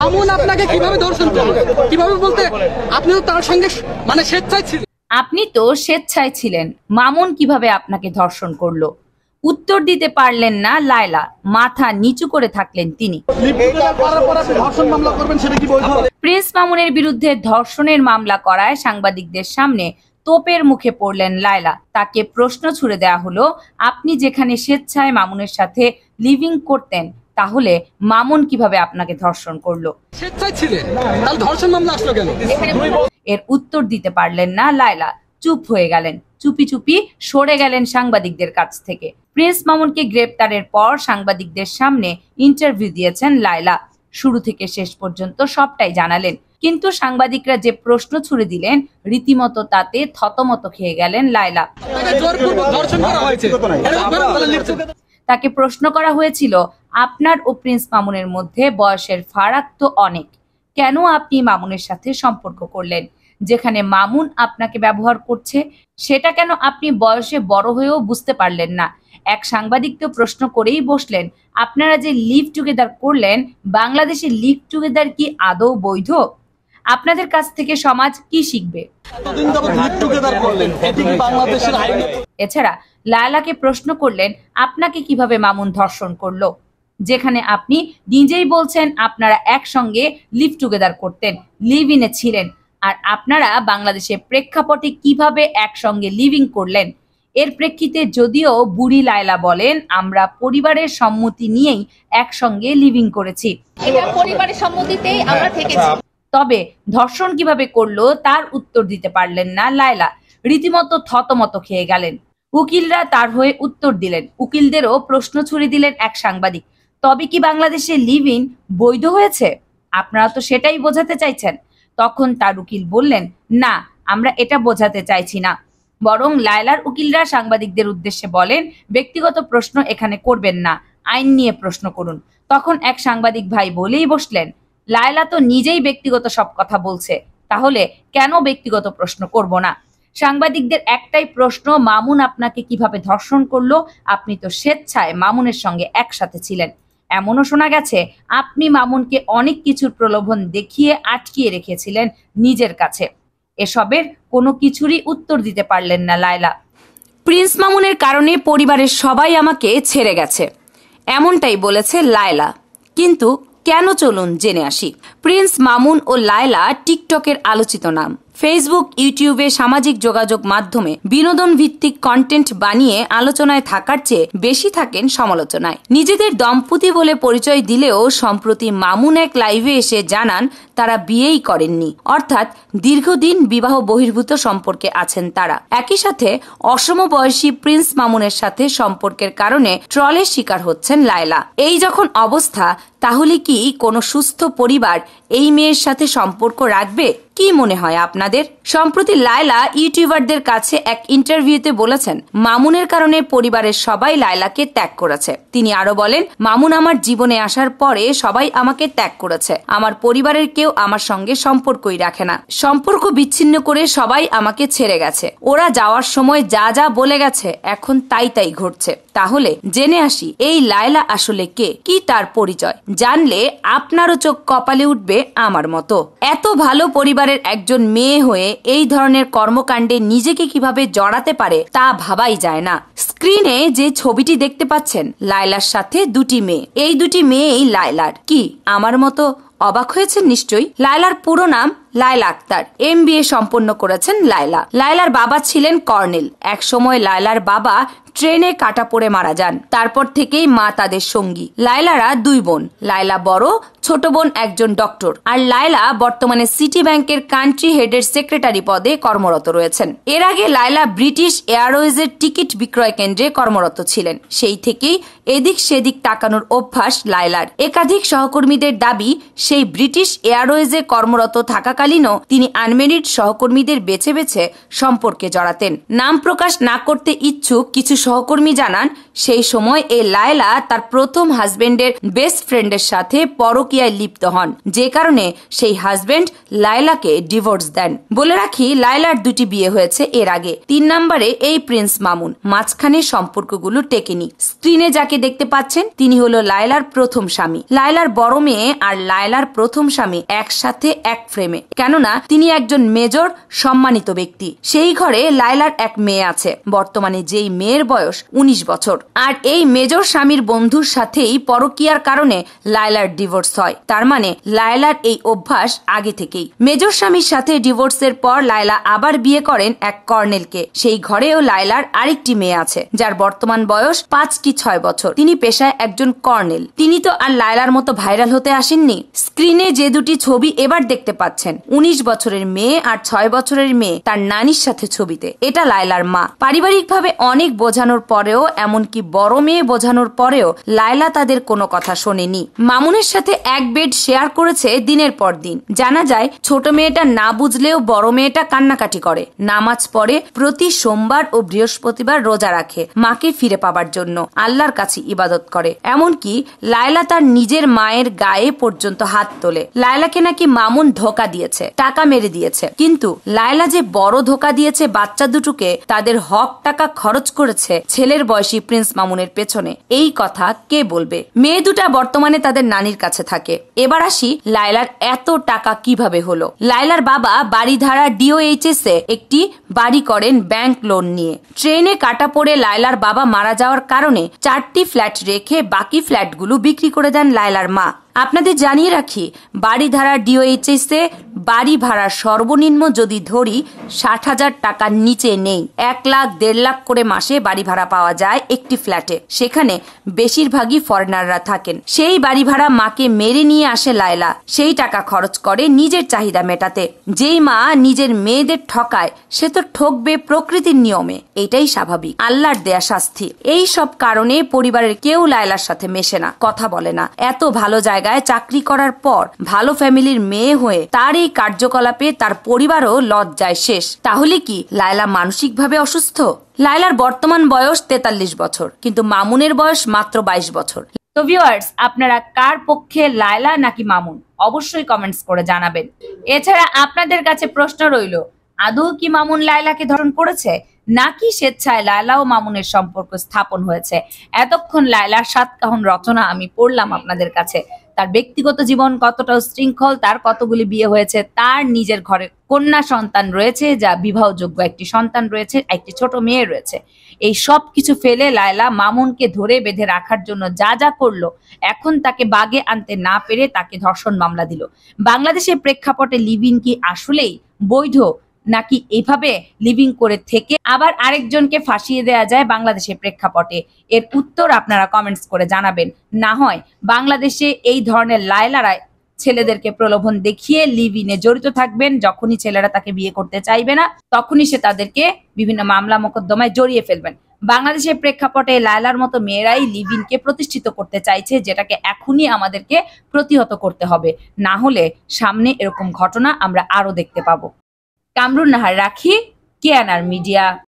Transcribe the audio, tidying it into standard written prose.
মামুন আপনাকে কিভাবে ধর্ষণ করলো? কিভাবে বলতে আপনি তো তার সঙ্গে মানে স্বেচ্ছায় ছিলেন। আপনি তো স্বেচ্ছায় ছিলেন, মামুন কিভাবে আপনাকে ধর্ষণ করলো? উত্তর দিতে পারলেন না লায়লা, মাথা নিচু করে থাকলেন তিনি। প্রিন্স মামুনের বিরুদ্ধে ধর্ষণের মামলা করায় সাংবাদিকদের সামনে তোপের মুখে পড়লেন লায়লা। তাকে প্রশ্ন ছুড়ে দেওয়া হলো, আপনি যেখানে স্বেচ্ছায় মামুনের সাথে লিভিং করতেন, তাহলে মামুন কিভাবে আপনাকে ধর্ষণ করলো? স্বেচ্ছায় ছিলেন, তাহলে ধর্ষণ মামলা আসলো কেন? এর উত্তর দিতে পারলেন না লায়লা, চুপ হয়ে গেলেন। চুপি চুপি সরে গেলেন সাংবাদিকদের কাছ থেকে। প্রিন্স মামুনকে গ্রেপ্তারের পর সাংবাদিকদের সামনে ইন্টারভিউ দিয়েছেন লায়লা। শুরু থেকে শেষ পর্যন্ত সবটাই জানালেন, কিন্তু সাংবাদিকরা যে প্রশ্ন ছুড়ে দিলেন, রীতিমতো তাতে থতমত খেয়ে গেলেন লায়লা। তাকে প্রশ্ন করা হয়েছিল, আপনার ও প্রিন্স মামুনের মধ্যে বয়সের ফারাক তো অনেক, কেন আপনি মামুনের সাথে সম্পর্ক করলেন? যেখানে মামুন আপনাকে ব্যবহার করছে, সেটা কেন আপনি বয়সে বড় হয়েও বুঝতে পারলেন না? এক সাংবাদিক তো প্রশ্ন করেই বসলেন, আপনারা যে লিভ টুগেদার করলেন, বাংলাদেশে লিভ টুগেদার কি আদৌ বৈধ? আপনাদের কাছ থেকে সমাজ কি শিখবে? এছাড়া লায়লাকে প্রশ্ন করলেন, আপনাকে কিভাবে মামুন ধর্ষণ করলো? যেখানে আপনি নিজেই বলছেন আপনারা একসঙ্গে লিভ টুগেদার করতেন, লিভ ইনে ছিলেন, আর আপনারা বাংলাদেশের প্রেক্ষাপটে কিভাবে একসঙ্গে লিভিং করলেন? এর প্রেক্ষিতে যদিও বুড়ি লায়লা বলেন, আমরা পরিবারের সম্মতি নিয়েই একসঙ্গে লিভিং করেছি, এটা পরিবারের সম্মতিতেই আমরা থেকেছি। তবে ধর্ষণ কিভাবে করলো তার উত্তর দিতে পারলেন না লায়লা, রীতিমতো থতমত খেয়ে গেলেন। উকিলরা তার হয়ে উত্তর দিলেন, উকিলদেরও প্রশ্ন ছুড়ে দিলেন এক সাংবাদিক, তবে কি বাংলাদেশে লিভ ইন বৈধ হয়েছে? আপনারা তো সেটাই বোঝাতে চাইছেন। তখন তার উকিল বললেন, না, আমরা এটা বোঝাতে চাইছি না। বরং লায়লার উকিলরা সাংবাদিকদের উদ্দেশ্যে বলেন, ব্যক্তিগত প্রশ্ন এখানে করবেন না, আইন নিয়ে প্রশ্ন করুন। তখন এক সাংবাদিক ভাই বলেই বসলেন, লায়লা তো নিজেই ব্যক্তিগত সব কথা বলছে, তাহলে কেন ব্যক্তিগত প্রশ্ন করব না? সাংবাদিকদের একটাই প্রশ্ন, মামুন আপনাকে কিভাবে ধর্ষণ করলো? আপনি তো স্বেচ্ছায় মামুনের সঙ্গে একসাথে ছিলেন। এমনও শোনা গেছে আপনি মামুনকে অনেক কিছুর প্রলোভন দেখিয়ে আটকিয়ে রেখেছিলেন নিজের কাছে। এসবের কোনো কিছুরই উত্তর দিতে পারলেন না লায়লা। প্রিন্স মামুনের কারণে পরিবারের সবাই আমাকে ছেড়ে গেছে, এমনটাই বলেছে লায়লা। কিন্তু কেন, চলুন জেনে আসি। প্রিন্স মামুন ও লায়লা টিকটকের আলোচিত নাম। ফেসবুক, ইউটিউবে, সামাজিক যোগাযোগ মাধ্যমে বিনোদন ভিত্তিক কন্টেন্ট বানিয়ে আলোচনায় থাকার চেয়ে বেশি থাকেন সমালোচনায়। নিজেদের দম্পতি বলে পরিচয় দিলেও সম্প্রতি মামুন এক লাইভে এসে জানান তারা বিয়েই করেননি, অর্থাৎ দীর্ঘদিন বিবাহ বহির্ভূত সম্পর্কে আছেন তারা। একই সাথে অসম বয়সী প্রিন্স মামুনের সাথে সম্পর্কের কারণে ট্রলের শিকার হচ্ছেন লায়লা। এই যখন অবস্থা, তাহলে কি কোনো সুস্থ পরিবার এই মেয়ের সাথে সম্পর্ক রাখবে? কি মনে হয় আপনাদের? সম্প্রতি লায়লা ইউটিউবারদের কাছে এক ইন্টারভিউতে বলেছেন, মামুনের কারণে পরিবারের সবাই লায়লাকে ত্যাগ করেছে। তিনি আরো বলেন, মামুন আমার জীবনে আসার পরে সবাই আমাকে ত্যাগ করেছে, আমার পরিবারের কেউ আমার সঙ্গে সম্পর্কই রাখে না, সম্পর্ক বিচ্ছিন্ন করে সবাই আমাকে ছেড়ে গেছে, ওরা যাওয়ার সময় যা যা বলে গেছে এখন তাই তাই ঘটছে। তাহলে জেনে আসি এই লায়লা আসলে কে, কি তার পরিচয়। জানলে আপনারও চোখ কপালে উঠবে আমার মতো। এত ভালো পরিবারের একজন মেয়ে হয়ে এই ধরনের কর্মকাণ্ডে নিজেকে কিভাবে জড়াতে পারে তা ভাবাই যায় না। স্ক্রিনে যে ছবিটি দেখতে পাচ্ছেন, লায়লার সাথে দুটি মেয়ে, এই দুটি মেয়েই লায়লার। কি আমার মতো অবাক হয়েছেন নিশ্চয়ই। লায়লার পুরো নাম লায়লা আক্তার। MBA সম্পন্ন করেছেন লায়লা। লায়লার বাবা ছিলেন কর্নেল। এক সময় লায়লার বাবা ট্রেনে কাটা পড়ে মারা যান। তারপর থেকেই মা তাদের সঙ্গী। লায়লারা দুই বোন, লায়লা বড়, ছোট বোন একজন ডক্টর, আর লায়লা বর্তমানে সিটি ব্যাংকের কান্ট্রি হেডের সেক্রেটারি পদে কর্মরত রয়েছেন। এর আগে লায়লা ব্রিটিশ এয়ারওয়েজের টিকিট বিক্রয় কেন্দ্রে কর্মরত ছিলেন। সেই থেকেই এদিক সেদিক তাকানোর অভ্যাস লায়লার। একাধিক সহকর্মীদের দাবি, সেই ব্রিটিশ এয়ারওয়েজে কর্মরত থাকাকালীন চলাকালীনও তিনি আনমেরিড সহকর্মীদের বেছে বেছে সম্পর্কে জড়াতেন। নাম প্রকাশ না করতে ইচ্ছুক কিছু সহকর্মী জানান, সেই সময় এই লায়লা তার প্রথম হাজবেন্ডের বেস্ট ফ্রেন্ডের সাথে পরকীয়ায় লিপ্ত হন, যে কারণে সেই হাজবেন্ড লায়লাকে ডিভোর্স দেন। বলে রাখি, লায়লার দুটি বিয়ে হয়েছে এর আগে। 3 নম্বরে এই প্রিন্স মামুন, মাঝখানে সম্পর্কগুলো টেকেনি। স্ক্রিনে যাকে দেখতে পাচ্ছেন তিনি হলো লায়লার প্রথম স্বামী। লায়লার বড় মেয়ে আর লায়লার প্রথম স্বামী একসাথে এক ফ্রেমে, কেননা তিনি একজন মেজর সম্মানিত ব্যক্তি। সেই ঘরে লায়লার এক মেয়ে আছে, বর্তমানে যেই মেয়ের বয়স 19 বছর। আর এই মেজর স্বামীর বন্ধুর সাথেই পরকীয়ার কারণে লায়লার ডিভোর্স হয়। তার মানে লায়লার এই অভ্যাস আগে থেকেই। মেজর স্বামীর সাথে ডিভোর্সের পর লায়লা আবার বিয়ে করেন এক কর্নেলকে। সেই ঘরেও লায়লার আরেকটি মেয়ে আছে, যার বর্তমান বয়স 5 কি 6 বছর। তিনি পেশায় একজন কর্নেল। তিনি তো আর লায়লার মতো ভাইরাল হতে আসেননি। স্ক্রিনে যে দুটি ছবি এবার দেখতে পাচ্ছেন, 19 বছরের মেয়ে আর 6 বছরের মেয়ে তার নানির সাথে ছবিতে, এটা লায়লার মা। পারিবারিকভাবে অনেক বোঝানোর পরেও, এমনকি বড় মেয়ে বোঝানোর পরেও লায়লা তাদের কোনো কথা শোনেনি। মামুনের সাথে এক বেড শেয়ার করেছে দিনের পর দিন। জানা যায় ছোট মেয়েটা না বুঝলেও বড় মেয়েটা কান্নাকাটি করে, নামাজ পড়ে, প্রতি সোমবার ও বৃহস্পতিবার রোজা রাখে মাকে ফিরে পাবার জন্য, আল্লাহর কাছে ইবাদত করে। এমনকি লায়লা তার নিজের মায়ের গায়ে পর্যন্ত হাত তোলে। লায়লাকে নাকি মামুন ধোকা দিয়েছে, টাকা মেরে দিয়েছে। কিন্তু লায়লা যে বড় ধোকা দিয়েছে বাচ্চা দুটোকে, তাদের হক টাকা খরচ করেছে ছেলের বয়সী প্রিন্স মামুনের পেছনে, এই কথা কে বলবে? মেয়ে দুটা বর্তমানে তাদের নানির কাছে থাকে। এবার আসি লায়লার এত টাকা কিভাবে হলো। লায়লার বাবা বাড়িধারা DOHS এ একটি বাড়ি করেন ব্যাংক লোন নিয়ে। ট্রেনে কাটা পড়ে লায়লার বাবা মারা যাওয়ার কারণে 4টি ফ্ল্যাট রেখে বাকি ফ্ল্যাটগুলো বিক্রি করে দেন লায়লার মা। আপনাদের জানিয়ে রাখি, বাড়িধারা DOHS এ বাড়ি ভাড়া সর্বনিম্ন যদি ধরি 60,000 টাকার নিচে নেই। 1 লাখ 1.5 লাখ করে মাসে বাড়ি ভাড়া পাওয়া যায় একটি ফ্ল্যাটে। সেখানে বেশিরভাগই ফরেনাররা থাকেন। সেই বাড়ি ভাড়া মাকে মেরে নিয়ে আসে লায়লা, সেই টাকা খরচ করে নিজের চাহিদা মেটাতে। যেই মা নিজের মেয়েদের ঠকায়, সে তো ঠকবে প্রকৃতির নিয়মে, এটাই স্বাভাবিক, আল্লাহর দেয়া শাস্তি। এই সব কারণে পরিবারের কেউ লায়লার সাথে মেশে না, কথা বলে না। এত ভালো জায়গায় চাকরি করার পর ভালো ফ্যামিলির মেয়ে হয়ে তার এই কার্যকলাপে তার পরিবারও লজ্জায় শেষ। তাহলে কি লায়লা মানসিকভাবে অসুস্থ? লায়লার বর্তমান বয়স 43 বছর, কিন্তু মামুনের বয়স মাত্র 22 বছর। তো ভিউয়ার্স, আপনারা কার পক্ষে, লায়লা নাকি মামুন? অবশ্যই কমেন্টস করে জানাবেন। এছাড়া আপনাদের কাছে প্রশ্ন রইল, আদৌ কি মামুন লায়লাকে ধর্ষণ করেছে, নাকি স্বেচ্ছায় লায়লা ও মামুনের সম্পর্ক স্থাপন হয়েছে? এতক্ষণ লায়লার 7 কাহন রচনা আমি পড়লাম আপনাদের কাছে। তার ব্যক্তিগত জীবন কতটা উচ্ছৃঙ্খল, তার কতগুলি বিয়ে হয়েছে, তার নিজের ঘরে কন্যা সন্তান রয়েছে, যা বিবাহযোগ্য একটি সন্তান রয়েছে, একটি ছোট মেয়ে রয়েছে। এই সব কিছু ফেলে লায়লা মামুনকে ধরে বেঁধে রাখার জন্য যা যা করলো, এখন তাকে বাগে আনতে না পেরে তাকে ধর্ষণ মামলা দিল। বাংলাদেশের প্রেক্ষাপটে লিভ-ইন কি আসলেই বৈধ, নাকি এভাবে লিভিং করে থেকে আবার আরেকজনকে ফাঁসিয়ে দেওয়া যায় বাংলাদেশের প্রেক্ষাপটে? এর উত্তর আপনারা কমেন্টস করে জানাবেন। না হয় বাংলাদেশে এই ধরনের লায়লারা ছেলেদেরকে প্রলোভন দেখিয়ে লিভ-ইনে জড়িত থাকবেন। যখনই ছেলেরা তাকে বিয়ে করতে চাইবে না, তখনই সে তাদেরকে বিভিন্ন মামলা মোকদ্দমায় জড়িয়ে ফেলবেন। বাংলাদেশের প্রেক্ষাপটে লায়লার মতো মেয়েরাই লিভ-ইনকে প্রতিষ্ঠিত করতে চাইছে, যেটাকে এখনই আমাদেরকে প্রতিহত করতে হবে। না হলে সামনে এরকম ঘটনা আমরা আরো দেখতে পাবো। কামরুন নাহার রাখি, KNR মিডিয়া।